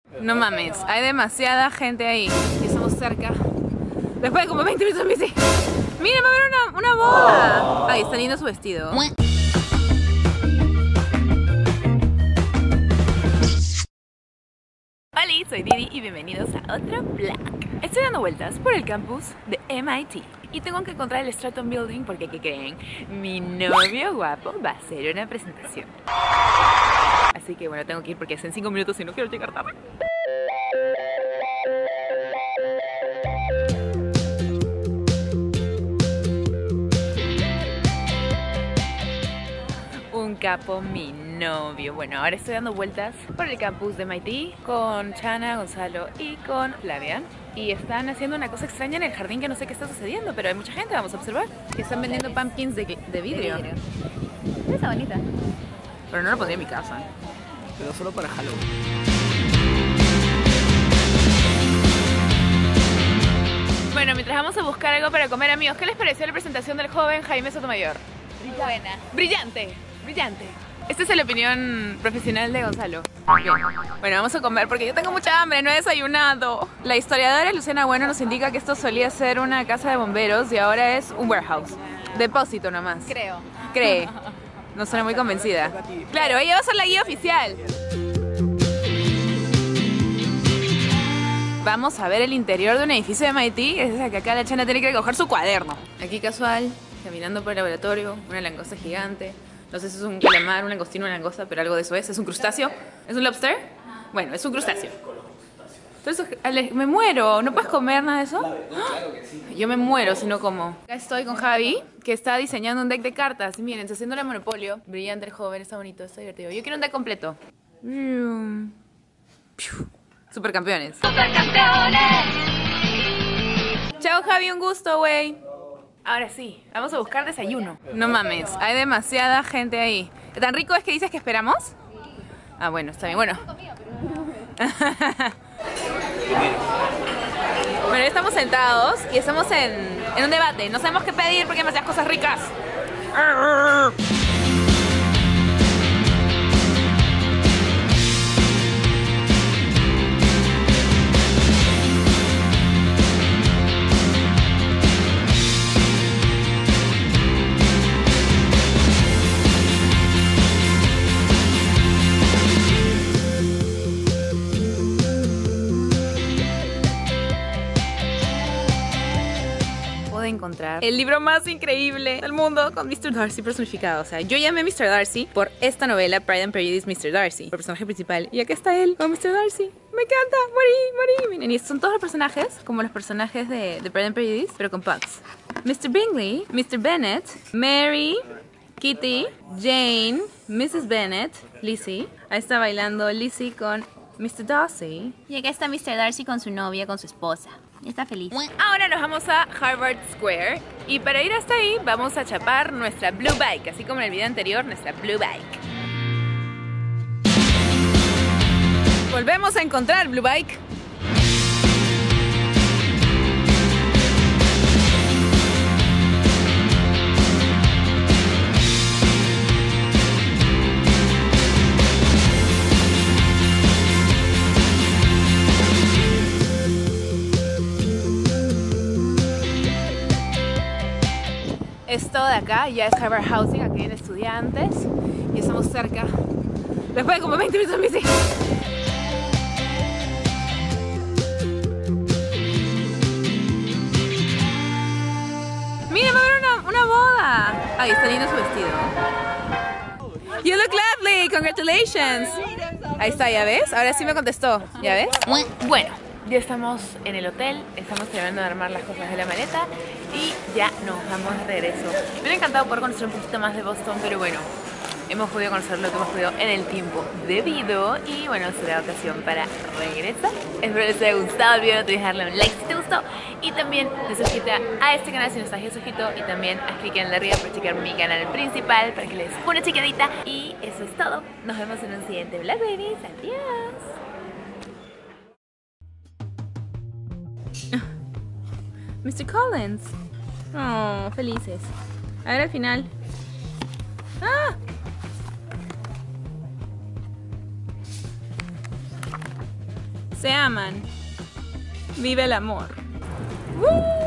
No mames, hay demasiada gente ahí. Y estamos cerca. Después de como 20 minutos en bici. Miren, va a haber una boda. Ay, está lindo su vestido. Hola, soy Didi y bienvenidos a otro vlog. Estoy dando vueltas por el campus de MIT y tengo que encontrar el Stratton Building porque, ¿qué creen? Mi novio guapo va a hacer una presentación. Así que bueno, tengo que ir porque es en 5 minutos y no quiero llegar tarde. Un capo, mi novio. Bueno, ahora estoy dando vueltas por el campus de MIT con Chana, Gonzalo y con Flavia. Y están haciendo una cosa extraña en el jardín que no sé qué está sucediendo, pero hay mucha gente, vamos a observar. Que están vendiendo pumpkins de vidrio. Está bonita. Pero no lo pondría en mi casa. Pero solo para Halloween. Bueno, mientras vamos a buscar algo para comer, amigos, ¿qué les pareció la presentación del joven Jaime Sotomayor? Buena. Brillante, brillante. Esta es la opinión profesional de Gonzalo. Bien. Bueno, vamos a comer porque yo tengo mucha hambre, no he desayunado. La historiadora Luciana Bueno nos indica que esto solía ser una casa de bomberos y ahora es un warehouse. Depósito nomás. Creo. Cree. No suena muy convencida. Claro, ella va a ser la guía oficial. Vamos a ver el interior de un edificio de MIT. Es que acá la Chana tiene que recoger su cuaderno. Aquí casual, caminando por el laboratorio, una langosta gigante. No sé si es un calamar, un langostino, una langosta, pero algo de eso es. ¿Es un crustáceo? ¿Es un lobster? Bueno, es un crustáceo. Entonces, me muero. ¿No puedes comer nada de eso? Claro que sí. Yo me muero si no como. Acá estoy con Javi, que está diseñando un deck de cartas. Miren, está haciendo el Monopolio. Brillante el joven, está bonito, está divertido. Yo quiero un deck completo. Supercampeones. ¡Supercampeones! Chao, Javi, un gusto, güey. Ahora sí, vamos a buscar desayuno. No mames, hay demasiada gente ahí. ¿Tan rico es que dices que esperamos? Ah, bueno, está bien, bueno. Bueno, estamos sentados y estamos en un debate. No sabemos qué pedir porque hay demasiadas cosas ricas. Encontrar el libro más increíble del mundo con Mr. Darcy personificado. O sea, yo llamé Mr. Darcy por esta novela Pride and Prejudice Mr. Darcy, el personaje principal. Y acá está él con Mr. Darcy. Me encanta, morí. Miren, y son todos los personajes como los personajes de Pride and Prejudice, pero con pugs. Mr. Bingley, Mr. Bennet, Mary, Kitty, Jane, Mrs. Bennet, Lizzie. Ahí está bailando Lizzie con Mr. Darcy. Y acá está Mr. Darcy con su novia, con su esposa. Y está feliz. Ahora nos vamos a Harvard Square y para ir hasta ahí vamos a chapar nuestra Blue Bike, así como en el video anterior, nuestra Blue Bike. Volvemos a encontrar Blue Bike. Esto de acá ya es Harvard Housing, aquí vienen estudiantes y estamos cerca. Después de como 20 minutos en bici. Miren, va a haber una boda. Ay, está lindo su vestido. You look lovely, congratulations. Ahí está, ¿ya ves? Ahora sí me contestó, ¿ya ves? Bueno. Ya estamos en el hotel, estamos terminando de armar las cosas de la maleta y ya nos vamos de regreso. Me hubiera encantado poder conocer un poquito más de Boston, pero bueno, hemos podido conocer lo que hemos podido en el tiempo debido y bueno, será ocasión para regresar. Espero les haya gustado el video, no te olvides darle un like si te gustó y también te suscríbete a este canal si no estás ya suscrito y también haz clic en el de arriba para checar mi canal principal para que le des una chequeadita y eso es todo. Nos vemos en un siguiente vlog, babies. Adiós. Mr. Collins. Oh, felices. A ver al final. ¡Ah! Se aman. Vive el amor. ¡Woo!